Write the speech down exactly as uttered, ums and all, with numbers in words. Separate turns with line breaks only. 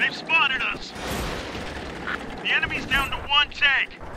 They've spotted us! The enemy's down to one tank!